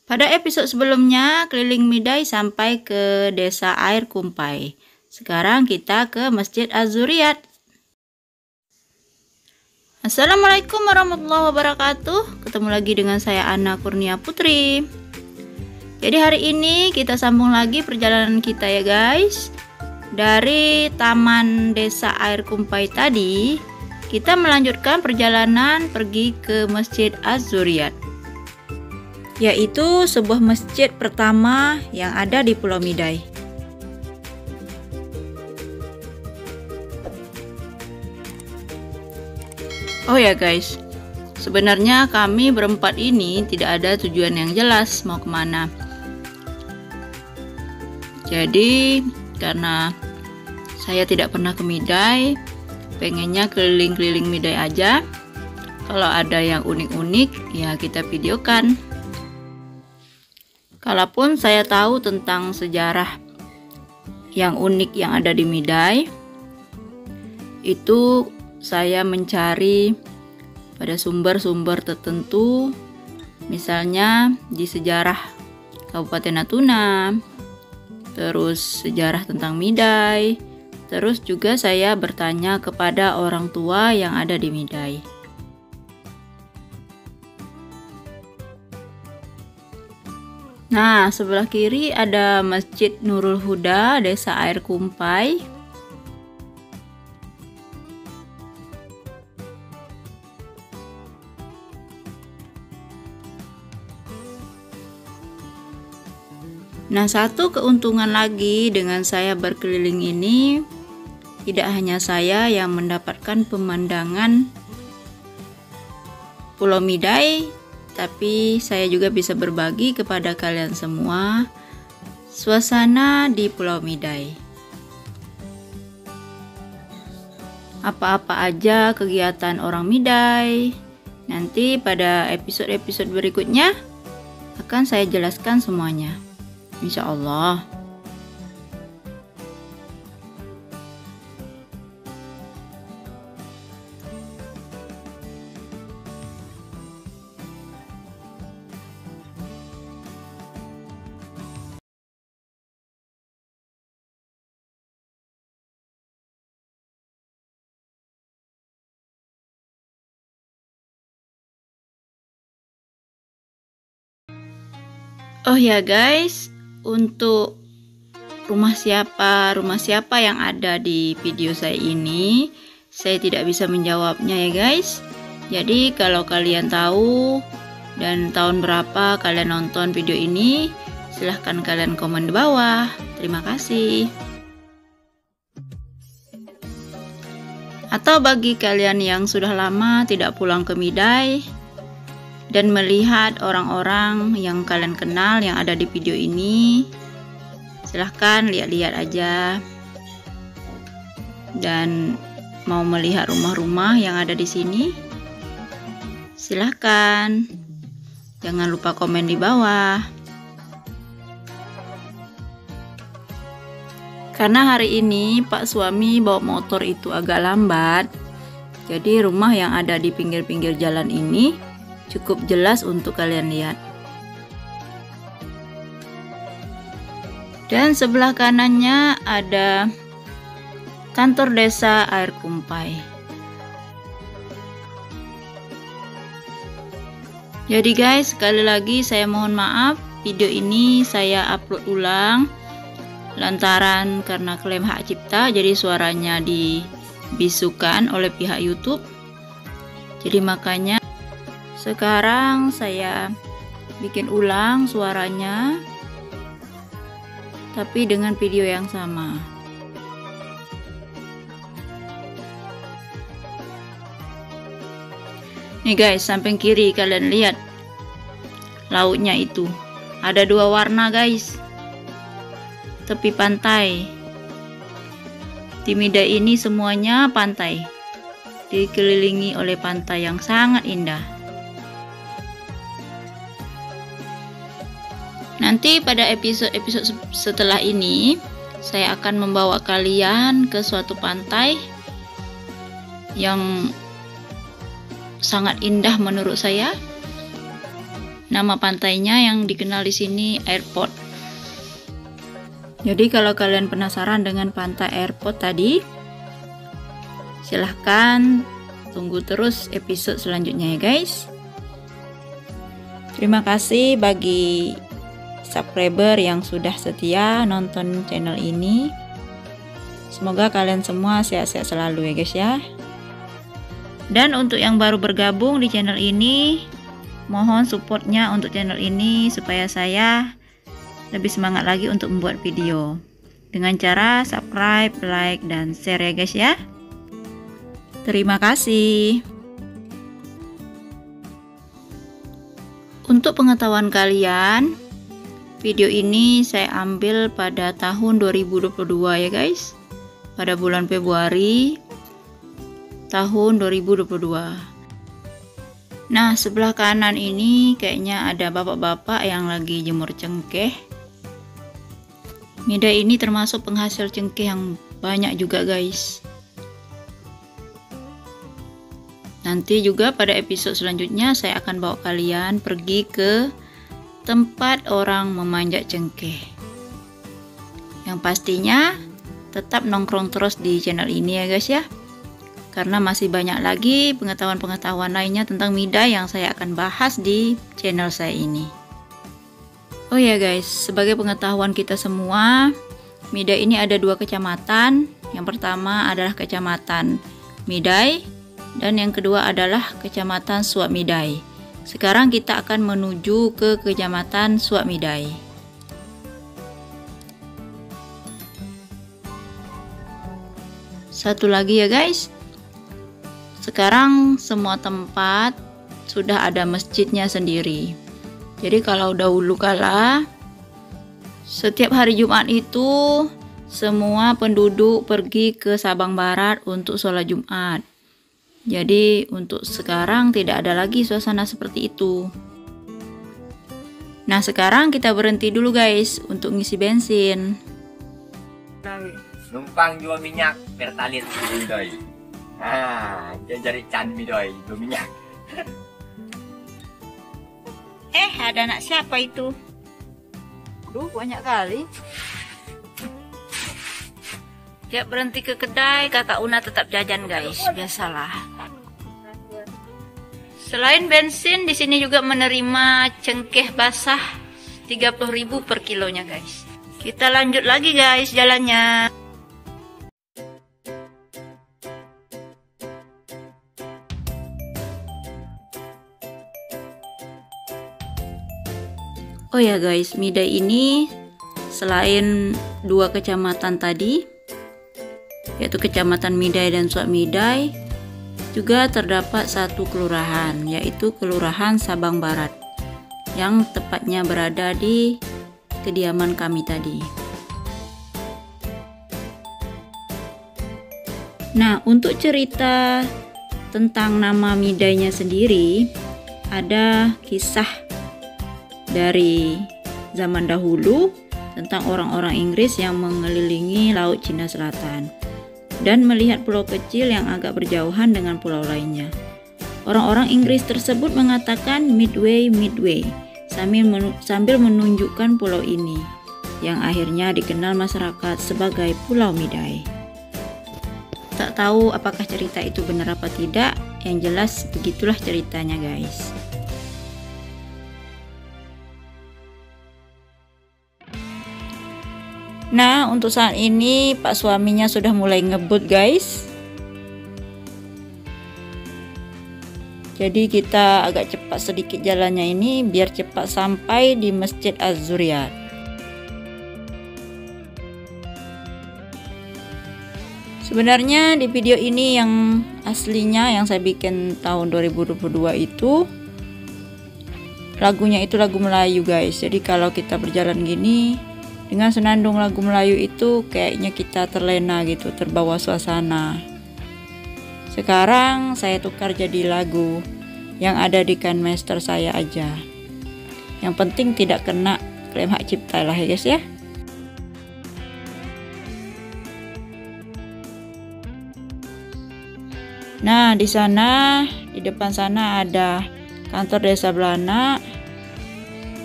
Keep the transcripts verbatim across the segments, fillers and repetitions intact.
Pada episode sebelumnya, keliling Midai sampai ke desa Air Kumpai. Sekarang kita ke Masjid Az-Zuriyat. Assalamualaikum warahmatullahi wabarakatuh. Ketemu lagi dengan saya Ana Kurnia Putri. Jadi hari ini kita sambung lagi perjalanan kita ya guys. Dari Taman Desa Air Kumpai tadi, kita melanjutkan perjalanan pergi ke Masjid Az-Zuriyat, yaitu sebuah masjid pertama yang ada di Pulau Midai. Oh ya guys, sebenarnya kami berempat ini tidak ada tujuan yang jelas mau kemana. Jadi karena saya tidak pernah ke Midai, pengennya keliling-keliling Midai aja. Kalau ada yang unik-unik ya kita videokan. Kalaupun saya tahu tentang sejarah yang unik yang ada di Midai, itu saya mencari pada sumber-sumber tertentu, misalnya di sejarah Kabupaten Natuna, terus sejarah tentang Midai, terus juga saya bertanya kepada orang tua yang ada di Midai. Nah, sebelah kiri ada Masjid Nurul Huda, Desa Air Kumpai. Nah, satu keuntungan lagi dengan saya berkeliling ini, tidak hanya saya yang mendapatkan pemandangan Pulau Midai, tapi saya juga bisa berbagi kepada kalian semua suasana di Pulau Midai. Apa-apa aja kegiatan orang Midai, nanti pada episode-episode berikutnya akan saya jelaskan semuanya, insya Allah. Oh ya guys, untuk rumah siapa, rumah siapa yang ada di video saya ini, saya tidak bisa menjawabnya ya guys. Jadi kalau kalian tahu dan tahun berapa kalian nonton video ini, silahkan kalian komen di bawah. Terima kasih. Atau bagi kalian yang sudah lama tidak pulang ke Midai dan melihat orang-orang yang kalian kenal yang ada di video ini, silahkan lihat-lihat aja. Dan mau melihat rumah-rumah yang ada di sini, silahkan. Jangan lupa komen di bawah. Karena hari ini Pak suami bawa motor itu agak lambat, jadi rumah yang ada di pinggir-pinggir jalan ini cukup jelas untuk kalian lihat. Dan sebelah kanannya ada kantor desa Air Kumpai. Jadi guys, sekali lagi saya mohon maaf, video ini saya upload ulang lantaran karena klaim hak cipta, jadi suaranya dibisukan oleh pihak YouTube. Jadi makanya sekarang saya bikin ulang suaranya, tapi dengan video yang sama. Nih guys, samping kiri kalian lihat lautnya itu ada dua warna guys. Tepi pantai di Midai ini semuanya pantai, dikelilingi oleh pantai yang sangat indah. Nanti pada episode-episode setelah ini saya akan membawa kalian ke suatu pantai yang sangat indah menurut saya. Nama pantainya yang dikenal di sini Airport. Jadi kalau kalian penasaran dengan pantai Airport tadi, silahkan tunggu terus episode selanjutnya ya guys. Terima kasih bagi subscriber yang sudah setia nonton channel ini. Semoga kalian semua sehat-sehat selalu ya guys ya. Dan untuk yang baru bergabung di channel ini, mohon supportnya untuk channel ini supaya saya lebih semangat lagi untuk membuat video dengan cara subscribe, like, dan share ya guys ya. Terima kasih. Untuk pengetahuan kalian, video ini saya ambil pada tahun dua ribu dua puluh dua ya guys, pada bulan Februari tahun dua ribu dua puluh dua. Nah, sebelah kanan ini kayaknya ada bapak-bapak yang lagi jemur cengkeh. Midai ini termasuk penghasil cengkeh yang banyak juga guys. Nanti juga pada episode selanjutnya saya akan bawa kalian pergi ke tempat orang memanjat cengkeh. Yang pastinya tetap nongkrong terus di channel ini ya guys ya. Karena masih banyak lagi pengetahuan-pengetahuan lainnya tentang midai yang saya akan bahas di channel saya ini. Oh ya guys, sebagai pengetahuan kita semua, Midai ini ada dua kecamatan. Yang pertama adalah Kecamatan Midai, dan yang kedua adalah Kecamatan Suak Midai. Sekarang kita akan menuju ke Kecamatan Suak Midai. Satu lagi ya guys, sekarang semua tempat sudah ada masjidnya sendiri. Jadi kalau dahulu kala, setiap hari Jumat itu semua penduduk pergi ke Sabang Barat untuk sholat Jumat. Jadi untuk sekarang tidak ada lagi suasana seperti itu. Nah, sekarang kita berhenti dulu guys untuk ngisi bensin. Numpang jual minyak Pertalite Midai. Ah, dia cari can Midai jual minyak. Eh, ada anak siapa itu? Duh, banyak kali. Tiap berhenti ke kedai, kata Una tetap jajan guys, biasalah. Selain bensin, di sini juga menerima cengkeh basah tiga puluh ribu per kilonya guys. Kita lanjut lagi guys jalannya. Oh ya guys, Midai ini selain dua kecamatan tadi, yaitu Kecamatan Midai dan Suak Midai, juga terdapat satu kelurahan, yaitu Kelurahan Sabang Barat, yang tepatnya berada di kediaman kami tadi. Nah, untuk cerita tentang nama Midainya sendiri, ada kisah dari zaman dahulu tentang orang-orang Inggris yang mengelilingi Laut Cina Selatan dan melihat pulau kecil yang agak berjauhan dengan pulau lainnya. Orang-orang Inggris tersebut mengatakan Midway, Midway sambil menunjukkan pulau ini, yang akhirnya dikenal masyarakat sebagai Pulau Midai. Tak tahu apakah cerita itu benar apa tidak, yang jelas begitulah ceritanya guys. Nah, untuk saat ini Pak suaminya sudah mulai ngebut guys. Jadi kita agak cepat sedikit jalannya ini biar cepat sampai di Masjid Az-Zuriat. Sebenarnya di video ini yang aslinya yang saya bikin tahun dua ribu dua puluh dua itu lagunya itu lagu Melayu guys. Jadi kalau kita berjalan gini dengan senandung lagu Melayu itu kayaknya kita terlena gitu, terbawa suasana. Sekarang saya tukar jadi lagu yang ada di Kindmaster saya aja. Yang penting tidak kena klaim hak cipta lah ya guys ya. Nah, di sana, di depan sana ada kantor Desa Belana.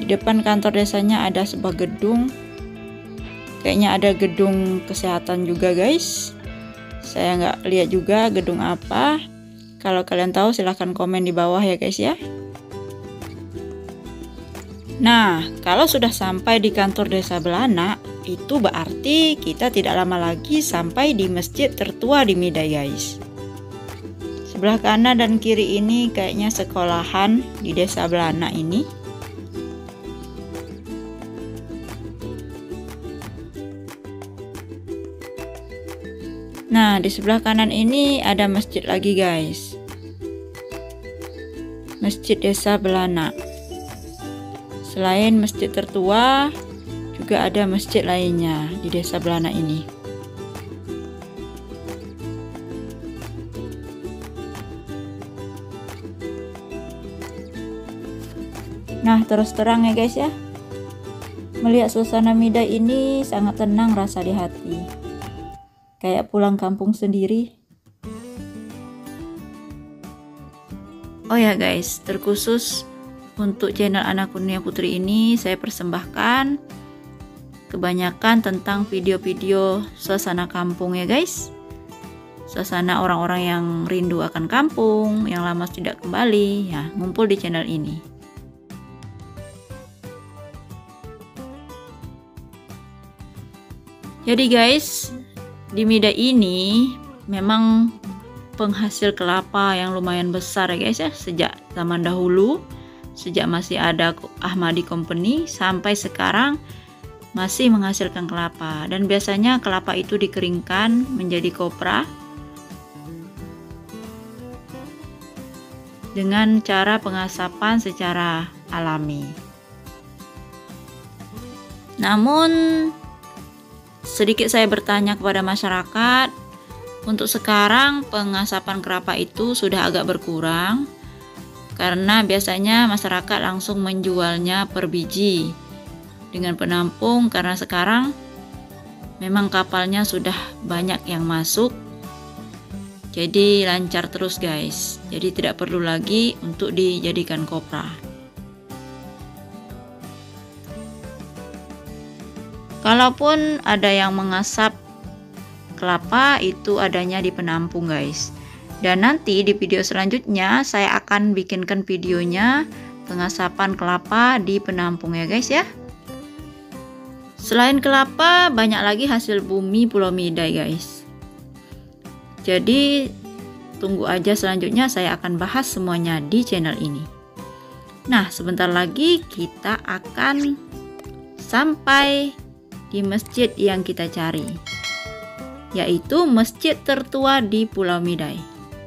Di depan kantor desanya ada sebuah gedung. Kayaknya ada gedung kesehatan juga guys. Saya nggak lihat juga gedung apa. Kalau kalian tahu silahkan komen di bawah ya guys ya. Nah, kalau sudah sampai di kantor desa Belana, itu berarti kita tidak lama lagi sampai di masjid tertua di Midai guys. Sebelah kanan dan kiri ini kayaknya sekolahan di desa Belana ini. Nah, di sebelah kanan ini ada masjid lagi guys. Masjid desa Belana. Selain masjid tertua, juga ada masjid lainnya di desa Belana ini. Nah, terus terang ya guys ya, melihat suasana Midai ini sangat tenang rasa di hati. Kayak pulang kampung sendiri. Oh ya guys, terkhusus untuk channel Anak Kurnia Putri ini saya persembahkan kebanyakan tentang video-video suasana kampung ya guys. Suasana orang-orang yang rindu akan kampung, yang lama tidak kembali, ya ngumpul di channel ini. Jadi guys, di Midai ini memang penghasil kelapa yang lumayan besar ya guys ya, sejak zaman dahulu. Sejak masih ada Ahmadi Company sampai sekarang masih menghasilkan kelapa, dan biasanya kelapa itu dikeringkan menjadi kopra dengan cara pengasapan secara alami. Namun sedikit saya bertanya kepada masyarakat, untuk sekarang pengasapan kelapa itu sudah agak berkurang. Karena biasanya masyarakat langsung menjualnya per biji dengan penampung, karena sekarang memang kapalnya sudah banyak yang masuk. Jadi lancar terus guys. Jadi tidak perlu lagi untuk dijadikan kopra. Kalaupun ada yang mengasap kelapa, itu adanya di penampung guys. Dan nanti di video selanjutnya saya akan bikinkan videonya pengasapan kelapa di penampung ya guys ya. Selain kelapa, banyak lagi hasil bumi Pulau Midai guys. Jadi tunggu aja, selanjutnya saya akan bahas semuanya di channel ini. Nah, sebentar lagi kita akan sampai di masjid yang kita cari, yaitu masjid tertua di Pulau Midai.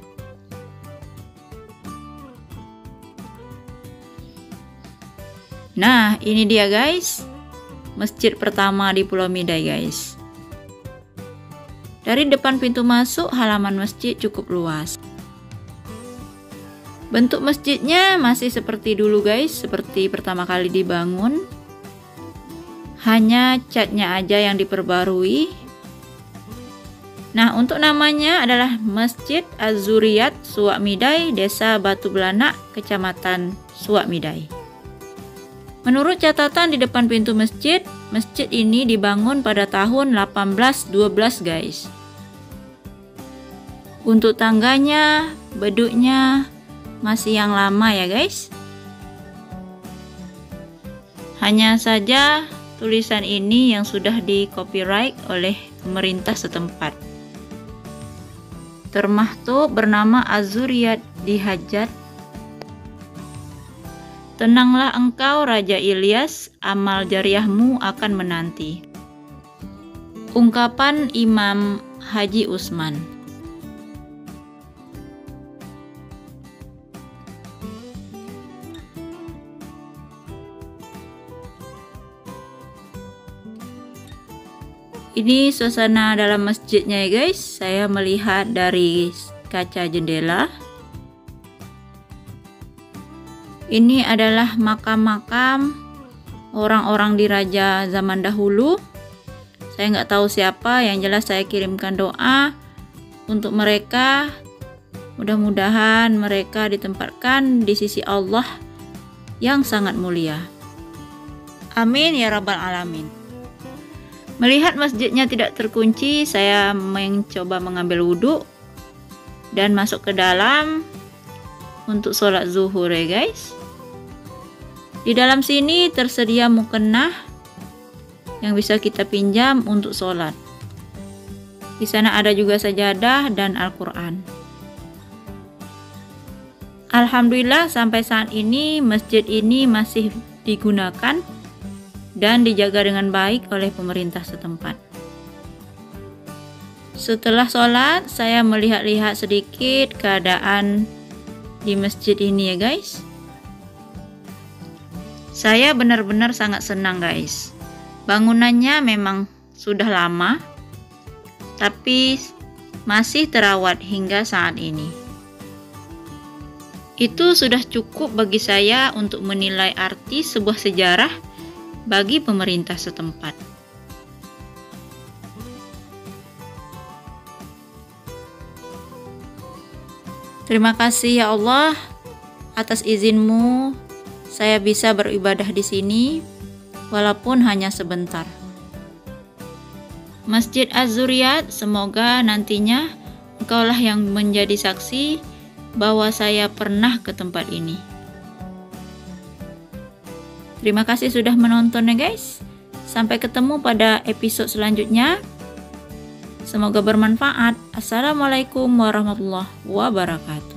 Nah, ini dia guys, masjid pertama di Pulau Midai guys. Dari depan pintu masuk, halaman masjid cukup luas. Bentuk masjidnya masih seperti dulu guys, seperti pertama kali dibangun. Hanya catnya aja yang diperbarui. Nah, untuk namanya adalah Masjid Az-Zuriyat Suak Midai, Desa Batu Belanak, Kecamatan Suak Midai. Menurut catatan di depan pintu masjid, masjid ini dibangun pada tahun delapan belas dua belas guys. Untuk tangganya, beduknya masih yang lama ya guys. Hanya saja tulisan ini yang sudah di copyright oleh pemerintah setempat. Termaktub bernama Az-Zuriyat Dihajat. Tenanglah engkau Raja Ilyas, amal jariahmu akan menanti. Ungkapan Imam Haji Usman. Ini suasana dalam masjidnya ya guys. Saya melihat dari kaca jendela. Ini adalah makam-makam orang-orang diraja zaman dahulu. Saya nggak tahu siapa, yang jelas saya kirimkan doa untuk mereka. Mudah-mudahan mereka ditempatkan di sisi Allah yang sangat mulia. Amin ya rabbal alamin. Melihat masjidnya tidak terkunci, saya mencoba mengambil wudhu dan masuk ke dalam untuk sholat zuhur ya guys. Di dalam sini tersedia mukennah yang bisa kita pinjam untuk sholat. Di sana ada juga sajadah dan Al-Quran. Alhamdulillah sampai saat ini masjid ini masih digunakan dan dijaga dengan baik oleh pemerintah setempat. Setelah sholat, saya melihat-lihat sedikit keadaan di masjid ini ya guys. Saya benar-benar sangat senang guys. Bangunannya memang sudah lama, tapi masih terawat hingga saat ini. Itu sudah cukup bagi saya untuk menilai arti sebuah sejarah bagi pemerintah setempat. Terima kasih ya Allah, atas izin-Mu saya bisa beribadah di sini walaupun hanya sebentar. Masjid Az-Zuriyat, semoga nantinya Engkaulah yang menjadi saksi bahwa saya pernah ke tempat ini. Terima kasih sudah menonton ya guys. Sampai ketemu pada episode selanjutnya. Semoga bermanfaat. Assalamualaikum warahmatullahi wabarakatuh.